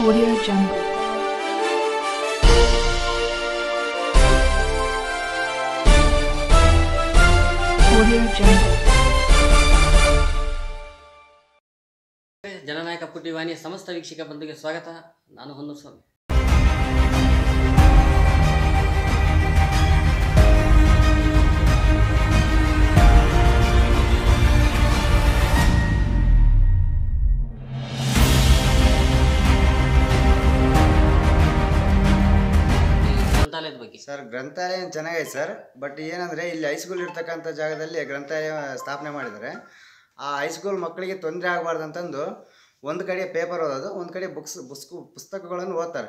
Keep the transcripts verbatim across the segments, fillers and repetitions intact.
Audio Jungle. Audio Jungle. ಜನನಾಯಕ ಪುಟ್ಟಿವಾಣಿ ಸಮಸ್ತ ವೀಕ್ಷಕ ಬಂಧುಗೆ ಸ್ವಾಗತ. ನಾನು ಹೊನ್ನೂರು ಸ್ವಾಮಿ. ಗ್ರಂಥಾಲಯದ ಬಗ್ಗೆ ಸರ್, ಗ್ರಂಥಾಲಯ ಚೆನ್ನಾಗೈತೆ ಸರ್. ಬಟ್ ಏನಂದರೆ ಇಲ್ಲಿ ಹೈಸ್ಕೂಲ್ ಇರ್ತಕ್ಕಂಥ ಜಾಗದಲ್ಲಿ ಗ್ರಂಥಾಲಯ ಸ್ಥಾಪನೆ ಮಾಡಿದ್ದಾರೆ. ಆ ಹೈಸ್ಕೂಲ್ ಮಕ್ಕಳಿಗೆ ತೊಂದರೆ ಆಗಬಾರ್ದು ಅಂತಂದು ಒಂದು ಕಡೆ ಪೇಪರ್ ಓದೋದು, ಒಂದು ಕಡೆ ಬುಕ್ಸ್ ಬುಕ್ಸ್ ಪುಸ್ತಕಗಳನ್ನು ಓದ್ತಾರೆ.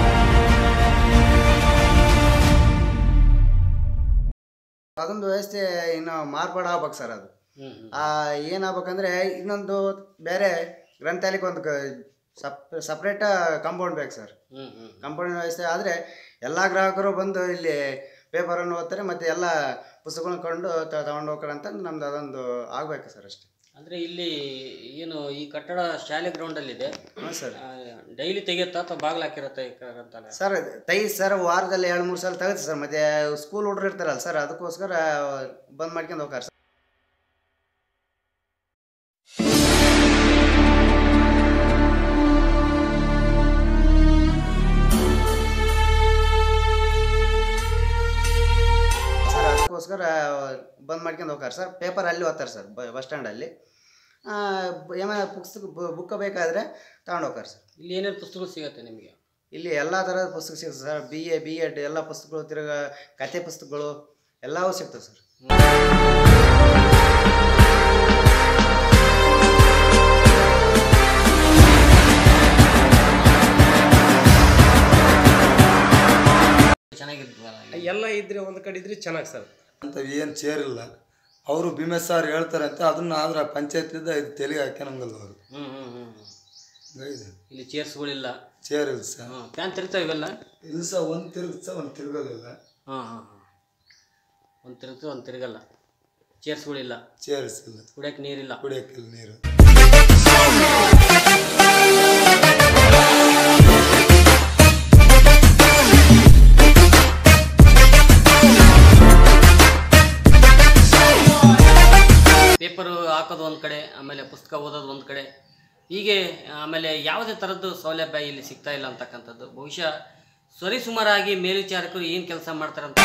ಅದೊಂದು ವ್ಯವಸ್ಥೆ ಇನ್ನು ಮಾರ್ಪಾಡು ಆಗ್ಬೇಕು ಸರ್. ಅದು ಏನಾಗ್ಬೇಕಂದ್ರೆ ಇನ್ನೊಂದು ಬೇರೆ ಗ್ರಂಥಾಲಯಕ್ಕೆ ಒಂದು ಸಪ್ ಸಪ್ರೇಟ ಕಾಂಪೌಂಡ್ ಬೇಕು ಸರ್. ಕಾಂಪೌಂಡ್ ವ್ಯವಸ್ಥೆ ಆದರೆ ಎಲ್ಲ ಗ್ರಾಹಕರು ಬಂದು ಇಲ್ಲಿ ಪೇಪರನ್ನು ಓದ್ತಾರೆ ಮತ್ತು ಎಲ್ಲ ಪುಸ್ತಕಗಳನ್ನ ಕೊಂಡು ತಗೊಂಡು ಹೋಗ್ತಾರೆ ಅಂತ ನಮ್ದು ಅದೊಂದು ಆಗಬೇಕು ಸರ್ ಅಷ್ಟೇ. ಅಂದರೆ ಇಲ್ಲಿ ಏನು ಈ ಕಟ್ಟಡ ಶಾಲೆ ಗ್ರೌಂಡಲ್ಲಿದೆ. ಹಾಂ ಸರ್. ಡೈಲಿ ತೆಗೆಯುತ್ತಾ ಅಥವಾ ಬಾಗಿಲು ಹಾಕಿರುತ್ತೆ ಗ್ರಂಥಾಲಯ? ಸರ್ ತೆಗಿ ಸರ್, ವಾರದಲ್ಲಿ ಎರಡು ಮೂರು ಸಲ ತೆಗೆದು ಸರ್. ಮತ್ತು ಸ್ಕೂಲ್ ಹುಡ್ರು ಇರ್ತಾರಲ್ಲ ಸರ್, ಅದಕ್ಕೋಸ್ಕರ ಬಂದ್ ಮಾಡ್ಕೊಂಡು ಹೋಗ್ತಾರೆ ಸರ್. ಅದಕ್ಕೋಸ್ಕರ ಬಂದ್ ಮಾಡ್ಕೊಂಡು ಹೋಗ್ತಾರೆ ಸರ್. ಪೇಪರ್ ಅಲ್ಲಿ ಓದ್ತಾರೆ ಸರ್, ಬಸ್ ಸ್ಟ್ಯಾಂಡಲ್ಲಿ. ಏನಾರ ಪುಸ್ತಕ ಬುಕ್ ಬೇಕಾದರೆ ತಗೊಂಡು ಹೋಗ್ತಾರೆ ಸರ್. ಇಲ್ಲಿ ಏನೇನು ಪುಸ್ತಕಗಳು ಸಿಗುತ್ತೆ ನಿಮಗೆ? ಇಲ್ಲಿ ಎಲ್ಲ ಥರದ ಪುಸ್ತಕ ಸಿಗುತ್ತೆ sir. B A B Ed ಎಲ್ಲ ಪುಸ್ತಕಗಳು, ತಿರ್ಗಾ ಕತೆ ಪುಸ್ತಕಗಳು ಎಲ್ಲವೂ ಸಿಗ್ತವೆ ಸರ್. ಎಲ್ಲ ಇದ್ರೆ ಒಂದು ಕಡೆ ಇದ್ರೆ ಚೆನ್ನಾಗಿ ಸರ್ ಅಂತ. ಏನು ಚೇರ್ ಇಲ್ಲ, ಅವರು ಭೀಮೇಶ್ ಸರ್ ಹೇಳ್ತಾರೆ ಅಂತ ಅದನ್ನ ಆದ್ರೆ ಪಂಚಾಯತ್ಲಿಂದ ಇದು ತೆಲಿಗೆ ಹಾಕ್ಯನಂಗಲ್ಲ ಅವರು. ಇಲ್ಲಿ ಚೇರ್ಸ್ಗಳಿಲ್ಲ, ಚೇರ್ ಇಲ್ಲ ಸರ್. ಫ್ಯಾನ್ ತಿರುಗ್ತಾವೆ ಇವೆಲ್ಲ ಇಲ್ಲ ಸರ್. ಒಂದು ತಿರುಗುತ್ತೆ ಸರ್, ಒಂದು ತಿರುಗೋದಿಲ್ಲ. ಹಾಂ ಹಾಂ ಹಾಂ ಒಂದು ತಿರುಗ್ತದೆ, ಒಂದು ತಿರುಗಲ್ಲ. ಚೇರ್ಸ್ಗಳಿಲ್ಲ, ಚೇರ್ಸ್ ಇಲ್ಲ, ಕುಡಿಯೋಕೆ ನೀರಿಲ್ಲ. ಕುಡಿಯೋಕ್ಕಿಲ್ಲ ನೀರು. ಪೇಪರು ಹಾಕೋದು ಒಂದು ಕಡೆ, ಆಮೇಲೆ ಪುಸ್ತಕ ಓದೋದು ಒಂದು ಕಡೆ, ಹೀಗೆ ಆಮೇಲೆ ಯಾವುದೇ ಥರದ್ದು ಸೌಲಭ್ಯ ಇಲ್ಲಿ ಸಿಗ್ತಾ ಇಲ್ಲ ಅಂತಕ್ಕಂಥದ್ದು. ಬಹುಶಃ ಸರಿಸುಮಾರಾಗಿ ಮೇಲ್ವಿಚಾರಕರು ಏನು ಕೆಲಸ ಮಾಡ್ತಾರಂತ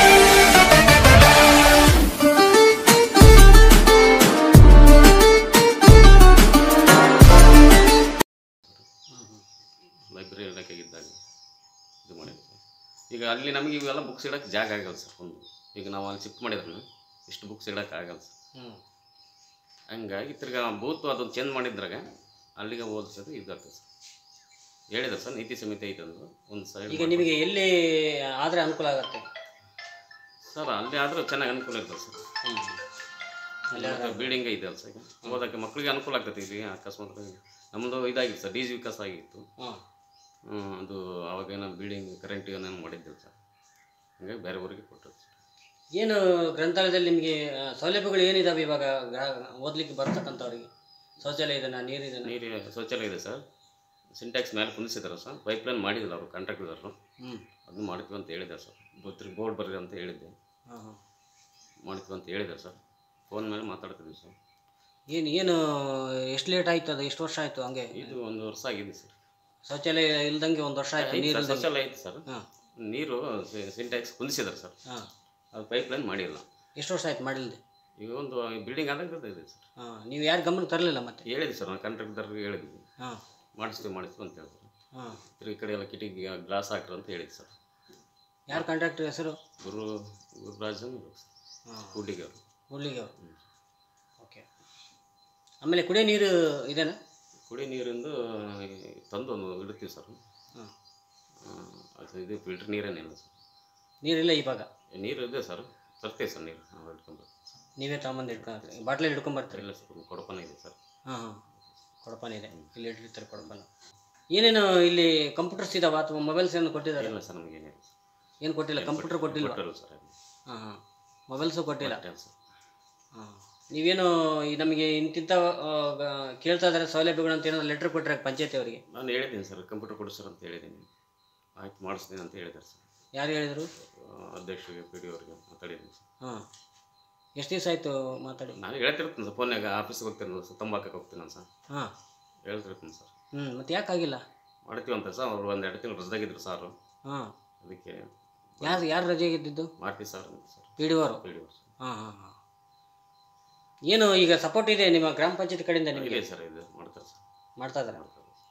ಲೈಬ್ರರಿ ಇಡೋಕ್ಕಾಗಿದ್ದಾಗ ಇದು ಮಾಡಿದ್ವಿ. ಈಗ ಅಲ್ಲಿ ನಮಗೆ ಇವೆಲ್ಲ ಬುಕ್ಸ್ ಇಡೋಕ್ಕೆ ಜಾಗ ಆಗಲ್ಲ ಸರ್. ಒಂದು ಈಗ ನಾವು ಅಲ್ಲಿ ಶಿಫ್ಟ್ ಮಾಡಿದ್ರು ಇಷ್ಟು ಬುಕ್ಸ್ ಇಡೋಕ್ಕೆ ಆಗಲ್ಲ ಸರ್. ಹಂಗಾಗಿ ತಿರ್ಗಾ ಬೂತು ಅದನ್ನು ಚೇಂಜ್ ಮಾಡಿದ್ರಾಗ ಅಲ್ಲಿಗೆ ಓದಿಸೋದು ಇದಾಗ್ತದೆ ಸರ್. ಹೇಳಿದ್ರು ಸರ್, ನೀತಿ ಸಮಿತಿ ಐತೆ ಅಂದರು ಒಂದು ಸೈಡ್. ಈಗ ನಿಮಗೆ ಎಲ್ಲಿ ಆದರೆ ಅನುಕೂಲ ಆಗುತ್ತೆ ಸರ್? ಅಲ್ಲಿ ಆದರೂ ಚೆನ್ನಾಗಿ ಅನುಕೂಲ ಇರ್ತದೆ ಸರ್. ಅಲ್ಲಿ ಬಿಲ್ಡಿಂಗ್ ಇದೆ ಅಲ್ಲ ಸರ್, ಈಗ ಓದೋಕ್ಕೆ ಮಕ್ಕಳಿಗೆ ಅನುಕೂಲ ಆಗ್ತದೆ. ಈಗ ಅಕಸ್ಮಾತ್ ನಮ್ಮದು ಇದಾಗಿತ್ತು ಸರ್, ಡಿ ಜಿ ವಿಕಾಸ ಆಗಿತ್ತು. ಅದು ಅವಾಗೇನೋ ಬಿಲ್ಡಿಂಗ್ ಕರೆಂಟ್ ಏನೇನು ಮಾಡಿದ್ದಿಲ್ಲ ಸರ್. ಹಂಗಾಗಿ ಬೇರೆ ಊರಿಗೆ ಕೊಟ್ಟರು ಸರ್. ಏನು ಗ್ರಂಥಾಲಯದಲ್ಲಿ ನಿಮಗೆ ಸೌಲಭ್ಯಗಳು ಏನಿದಾವೆ ಇವಾಗ ಓದಲಿಕ್ಕೆ ಬರ್ತಕ್ಕಂಥವ್ರಿಗೆ? ಶೌಚಾಲಯ ಇದೆನಾ, ನೀರು ಇದೆ? ನೀರು ಶೌಚಾಲಯ ಇದೆ ಸರ್. ಸಿಂಟ್ಯಾಕ್ಸ್ ಮೇಲೆ ಕುಂದಿಸಿದಾರೆ ಸರ್. ಪೈಪ್ಲೈನ್ ಮಾಡಿದಿಲ್ಲ ಅವರು ಕಾಂಟ್ರಾಕ್ಟರ್ರು. ಹ್ಞೂ ಅದನ್ನು ಮಾಡ್ತೀವಿ ಅಂತ ಹೇಳಿದ್ದಾರೆ ಸರ್. ಬೊತ್ರಿಗೆ ಬೋರ್ಡ್ ಬರ್ರಿ ಅಂತ ಹೇಳಿದ್ದೆ. ಹಾಂ ಹಾಂ ಮಾಡ್ತೀವಿ ಅಂತ ಹೇಳಿದ್ದಾರೆ ಸರ್. ಫೋನ್ ಮೇಲೆ ಮಾತಾಡ್ತಿದ್ವಿ ಸರ್. ಏನು ಏನು ಎಷ್ಟು ಲೇಟ್ ಆಯಿತು? ಅದು ಎಷ್ಟು ವರ್ಷ ಆಯಿತು ಹಂಗೆ? ಇದು ಒಂದು ವರ್ಷ ಆಗಿದೆ ಸರ್. ಶೌಚಾಲಯ ಇಲ್ದಂಗೆ ಒಂದು ವರ್ಷ ಆಯಿತು. ನೀರು ಶೌಚಾಲಯ ಐತೆ ಸರ್. ಹಾಂ ನೀರು ಸಿಂಟ್ಯಾಕ್ಸ್ ಕುಂದಿಸಿದ್ದಾರೆ ಸರ್. ಹಾಂ ಅದು ಪೈಪ್ಲೈನ್ ಮಾಡಿಲ್ಲ. ಎಷ್ಟು ವರ್ಷ ಆಯ್ತು ಮಾಡಿಲ್ಲದೆ? ಈಗ ಒಂದು ಬಿಲ್ಡಿಂಗ್ ಆದಾಗ ಇದೆ ಸರ್. ಹಾಂ ನೀವು ಯಾರು ಗಮನಕ್ಕೆ ತರಲಿಲ್ಲ? ಮತ್ತೆ ಹೇಳಿದ್ವಿ ಸರ್, ನಾವು ಕಾಂಟ್ರಾಕ್ಟರ್ಗೆ ಹೇಳಿದ್ವಿ. ಹಾಂ ಮಾಡಿಸ್ತೀವಿ ಮಾಡಿಸ್ತೀವಿ ಅಂತ ಹೇಳಿದ್ರು. ಹಾಂ ಈ ಕಡೆ ಎಲ್ಲ ಕಿಟಿಕಿ ಗ್ಲಾಸ್ ಹಾಕ್ರು ಅಂತ ಹೇಳಿದ್ವಿ ಸರ್. ಯಾರು ಕಾಂಟ್ರಾಕ್ಟರ್ ಹೆಸರು? ಗುರು ಗುರುರಾಜ್ ಹಾಂ ಕೂಡ್ಲಿಗೆ ಅವರು. ಕೂಡ್ಲಿಗೆ ಅವರು. ಹ್ಞೂ ಓಕೆ. ಆಮೇಲೆ ಕುಡಿಯೋ ನೀರು ಇದೆನಾ? ಕುಡಿಯೋ ನೀರಿಂದು ತಂದು ಒಂದು ಇಡ್ತೀವಿ ಸರ್. ಹಾಂ ಅದು ಇದು ಫಿಲ್ಟ್ರ್ ನೀರೇನಿಲ್ಲ ಸರ್. ನೀರಿಲ್ಲ ಇವಾಗ? ನೀರು ಇದೆ ಸರ್, ತರ್ತೀವಿ ಸರ್. ನೀರು ನಾವು ಹಿಡ್ಕೊಂಬರ್ತೀವಿ. ನೀವೇ ತಗೊಂಬಂದು ಹಿಡ್ಕೊಂಡು ಬಾಟ್ಲಲ್ಲಿ ಹಿಡ್ಕೊಂಬರ್ತೀರಿ? ಇಲ್ಲ ಸರ್, ಕೊಡಪಾನ ಇದೆ ಸರ್. ಹಾಂ ಹಾಂ ಕೊಡಪಾನ ಇದೆ, ಇಲ್ಲಿ ಇಟ್ಟಿರ್ತಾರೆ ಕೊಡಪಾನ. ಏನೇನು ಇಲ್ಲಿ ಕಂಪ್ಯೂಟರ್ಸ್ ಇದಾವ ಅಥವಾ ಮೊಬೈಲ್ಸ್ ಏನು ಕೊಟ್ಟಿದ್ದಾರೆ? ಇಲ್ಲ ಸರ್, ನಮಗೇನಿಲ್ಲ. ಏನು ಕೊಟ್ಟಿಲ್ಲ? ಕಂಪ್ಯೂಟರ್ ಕೊಟ್ಟಿಲ್ಲ ಸರ್. ಹಾಂ ಹಾಂ ಮೊಬೈಲ್ಸು ಕೊಟ್ಟಿಲ್ಲ ಸರ್. ಹಾಂ ನೀವೇನು ಈ ನಮಗೆ ಇಂತಿಂಥ ಆ, ಗ- ಕೇಳ್ತಾ ಇದ್ದಾರೆ ಸೌಲಭ್ಯಗಳು ಅಂತ ಏನಾದ್ರು ಲೆಟ್ರ್ ಕೊಟ್ಟರೆ ಪಂಚಾಯತಿ ಅವರಿಗೆ? ನಾನು ಹೇಳಿದ್ದೀನಿ ಸರ್, ಕಂಪ್ಯೂಟರ್ ಕೊಡಿ ಸರ್ ಅಂತ ಹೇಳಿದ್ದೀನಿ. ಆಯ್ತು ಮಾಡಿಸ್ತೀನಿ ಅಂತ ಹೇಳಿದ್ದಾರೆ ಸರ್. ಯಾರು ಹೇಳಿದರು? ಆ, ಅಧ್ಯಕ್ಷರಿಗೆ ಪಿ ಡಿ ಅವ್ರಿಗೆ ಮಾತಾಡಿದ್ದೀನಿ ಸರ್. ಹಾಂ, ಎಷ್ಟು ದಿವಸ ಆಯಿತು ಮಾತಾಡಿ? ನಾನು ಹೇಳ್ತಿರ್ತೀನಿ ಸರ್, ಫೋನ್ಯಾಗ ಆಫೀಸ್ಗೆ ಹೋಗ್ತೀನಿ ಸರ್, ತಂಬಾಕಕ್ಕೆ ಹೋಗ್ತೀನಿ ನಾನು ಸರ್, ಹಾಂ, ಹೇಳ್ತಿರ್ತೀನಿ ಸರ್. ಹ್ಞೂ, ಮತ್ತು ಯಾಕಾಗಿಲ್ಲ? ಮಾಡ್ತೀವಿ ಅಂತ ಸರ್. ಅವ್ರು ಒಂದು ಎರಡು ತಿಂಗಳು ರಜದಾಗಿದ್ರು ಸಾರು, ಹಾಂ, ಅದಕ್ಕೆ ಯಾರು ಯಾರು ರಜೆಗಿದ್ದು? ಮಾಡ್ತೀವಿ ಸರ್ ಅಂತ ಸರ್, ಪಿ ಡಿ ಅವರು. ಪಿ ಡಿ ಅವ್ರು ಸರ್. ಹಾಂ ಹಾಂ ಹಾಂ. ಏನು ಈಗ ಸಪೋರ್ಟ್ ಇದೆ ನಿಮ್ಮ ಗ್ರಾಮ ಪಂಚಾಯತ್ ಕಡೆಯಿಂದ ನಿಮಗೆ? ಇದೆ ಸರ್, ಇದು ಮಾಡ್ತಾರೆ ಸರ್, ಮಾಡ್ತಾ ಇದ್ದಾರೆ. ಮಾಡ್ತಾರೆ ಸರ್.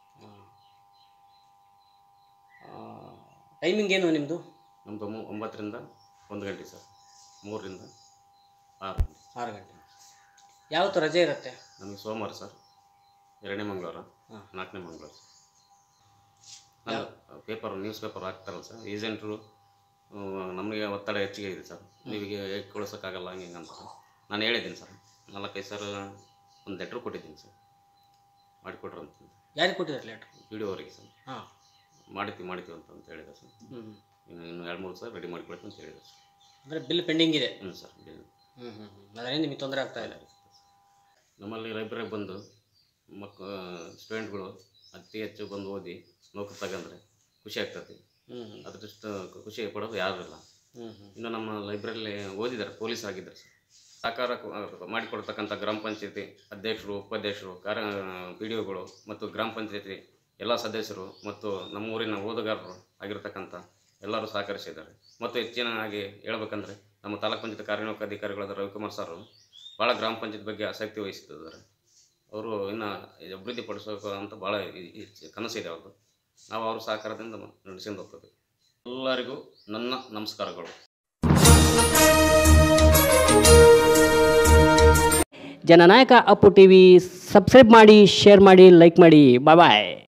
ಟೈಮಿಂಗ್ ಏನು ನಿಮ್ಮದು? ನಮ್ಮದು ಒಂಬತ್ತರಿಂದ ಒಂದು ಗಂಟೆ ಸರ್, ಮೂರರಿಂದ ಆರು ಗಂಟೆ. ಆರು ಗಂಟೆ. ಯಾವತ್ತು ರಜೆ ಇರುತ್ತೆ? ನಮಗೆ ಸೋಮವಾರ ಸರ್, ಎರಡನೇ ಮಂಗಳವಾರ, ಹಾಂ. ನಾಲ್ಕನೇ ಮಂಗಳವಾರ ಸರ್. ನಾನು ಪೇಪರ್ ನ್ಯೂಸ್ ಪೇಪರ್ ಹಾಕ್ತಾರಲ್ಲ ಸರ್, ಏಜೆಂಟ್ರು ನಮಗೆ ಒತ್ತಡ ಹೆಚ್ಚಿಗೆ ಇದೆ ಸರ್, ನೀವಿಗೆ ಹೇಗೆ ಕಳ್ಸೋಕ್ಕಾಗಲ್ಲ ಹಂಗೆ ಹಿಂಗೆ ಅಂತ ನಾನು ಹೇಳಿದ್ದೀನಿ ಸರ್. ನಾಲ್ಕೈದು ಸರ್ ಒಂದು ಲೆಟ್ರ್ ಕೊಟ್ಟಿದ್ದೀನಿ ಸರ್, ಮಾಡಿಕೊಡ್ರಿ ಅಂತ. ಯಾರಿಗೆ ಕೊಟ್ಟಿದ್ದಾರೆ ಲೆಟ್ರ್? ಪಿ ಡಿ ಅವರಿಗೆ ಸರ್. ಹಾಂ, ಮಾಡ್ತೀವಿ ಮಾಡ್ತೀವಿ ಅಂತ ಅಂತ ಹೇಳಿದೆ ಸರ್. ಹ್ಞೂ, ಇನ್ನು ಇನ್ನು ಎರಡು ಮೂರು ಸರ್ ರೆಡಿ ಮಾಡಿಕೊಡ್ತೀನಿ ಅಂತ ಹೇಳಿದೆ ಸರ್. ಅಂದರೆ ಬಿಲ್ ಪೆಂಡಿಂಗ್ ಇದೆ? ಹ್ಞೂ ಸರ್, ಬಿಲ್. ಹ್ಞೂ ಹ್ಞೂ ಹ್ಞೂ. ಅದರಿಂದ ನಿಮಗೆ ತೊಂದರೆ ಆಗ್ತಾ ಇಲ್ಲ? ನಮ್ಮಲ್ಲಿ ಲೈಬ್ರರಿಗೆ ಬಂದು ಮಕ್ ಸ್ಟೂಡೆಂಟ್ಗಳು ಅತಿ ಹೆಚ್ಚು ಬಂದು ಓದಿ ನೌಕರಿ ತಗೊಂಡ್ರೆ ಖುಷಿ ಆಗ್ತದೆ. ಹ್ಞೂ ಅದರಷ್ಟು ಖುಷಿ ಪಡೋದು ಯಾರೂ ಇಲ್ಲ. ಹ್ಞೂ ಹ್ಞೂ. ಇನ್ನು ನಮ್ಮ ಲೈಬ್ರರಿಲಿ ಓದಿದ್ದಾರೆ, ಪೊಲೀಸ್ ಆಗಿದ್ದಾರೆ ಸರ್. ಸಹಕಾರ ಮಾಡಿಕೊಡ್ತಕ್ಕಂಥ ಗ್ರಾಮ ಪಂಚಾಯತಿ ಅಧ್ಯಕ್ಷರು, ಉಪಾಧ್ಯಕ್ಷರು, ಕಾರ್ಯ ಪಿ ಡಿ ಒಗಳು ಮತ್ತು ಗ್ರಾಮ ಪಂಚಾಯತಿ ಎಲ್ಲ ಸದಸ್ಯರು ಮತ್ತು ನಮ್ಮ ಊರಿನ ಓದುಗಾರರು ಆಗಿರ್ತಕ್ಕಂಥ ಎಲ್ಲರೂ ಸಹಕರಿಸಿದ್ದಾರೆ. ಮತ್ತು ಹೆಚ್ಚಿನಾಗಿ ಹೇಳ್ಬೇಕಂದ್ರೆ ನಮ್ಮ ತಾಲೂಕು ಪಂಚಾಯತ್ ಕಾರ್ಯನಿರ್ವಾಹಕ ಅಧಿಕಾರಿಗಳಾದ ರವಿಕುಮಾರ್ ಸರ್ ಭಾಳ ಗ್ರಾಮ ಪಂಚಾಯತ್ ಬಗ್ಗೆ ಆಸಕ್ತಿ ವಹಿಸ್ತಿದ್ದಾರೆ. ಅವರು ಇನ್ನು ಅಭಿವೃದ್ಧಿಪಡಿಸೋಕೆ ಅಂತ ಭಾಳ ಕನಸಿದೆ ಅವ್ರದ್ದು. ನಾವು ಅವ್ರ ಸಹಕಾರದಿಂದ ನಡೆಸ್ಕೊಂಡು ಹೋಗ್ತದೆ. ಎಲ್ಲರಿಗೂ ನನ್ನ ನಮಸ್ಕಾರಗಳು. ಜನನಾಯಕ ಅಪ್ಪು ಟಿವಿ ಸಬ್ಸ್ಕ್ರೈಬ್ ಮಾಡಿ, ಶೇರ್ ಮಾಡಿ, ಲೈಕ್ ಮಾಡಿ. ಬಾಯ್ ಬಾಯ್.